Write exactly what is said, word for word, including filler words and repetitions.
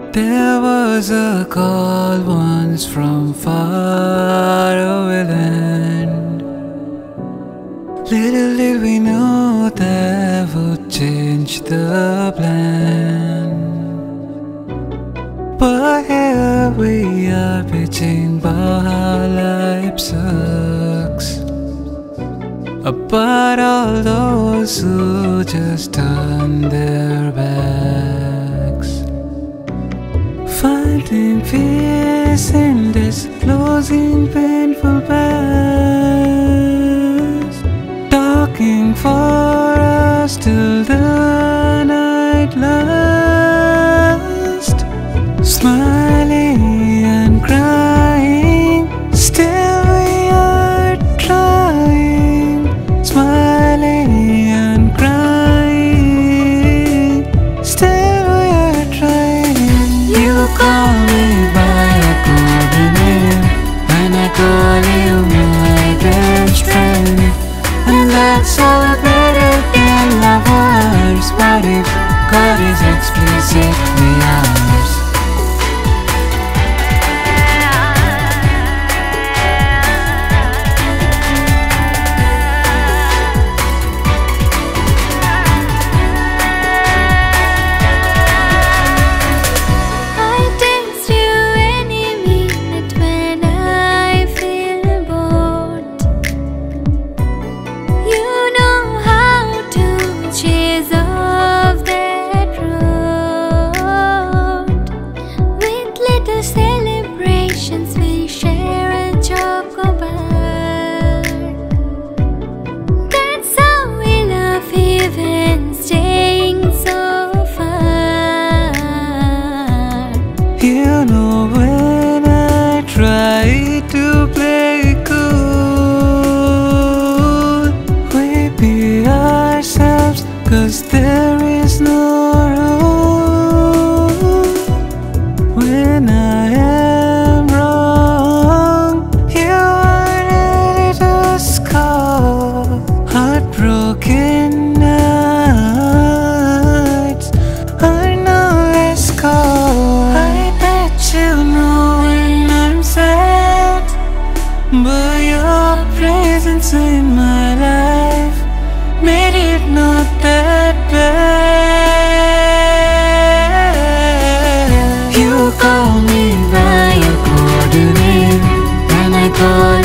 There was a call once from far away land. Little did we know that would change the plan. But here we are bitching about how life sucks, about all those who just turn their backs. Finding peace in this closing painful past, talking for us till the night last, smiling and crying, still we are trying, smiling and crying, still we are trying. You call me by your golden name, and I call you my best friend, and that's all better than lovers. What if God is explicitly ours? Celebrations we share a chocobar. That's how we love, even staying so far. You know, when I try to play cool, we be ourselves, 'cause there is no rule. When I am wrong, you are ready to score. Heartbroken nights are no less cold. I bet you know when I'm sad, but your presence in my life made it not that bad. You call me by your golden name, and I call